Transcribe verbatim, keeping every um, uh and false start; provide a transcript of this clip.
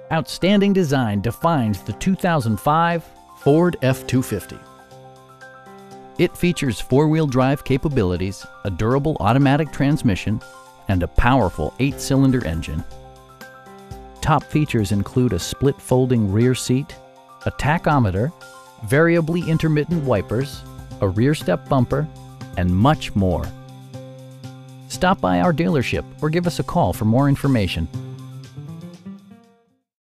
Outstanding design defines the two thousand five Ford F two fifty. It features four-wheel drive capabilities, a durable automatic transmission, and a powerful eight-cylinder engine. Top features include a split folding rear seat, a tachometer, variably intermittent wipers, a rear step bumper, and much more. Stop by our dealership or give us a call for more information.